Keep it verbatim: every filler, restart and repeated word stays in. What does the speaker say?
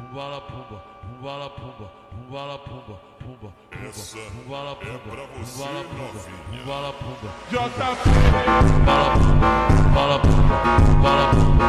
Pumbala pumba, pumbala pumba, pumbala pumba, pumba, Essa pumbala é pumba, pra você, pumbala pumba, novinha. pumbala pumba, J P. pumbala pumba, pumbala pumba, pumbala pumba.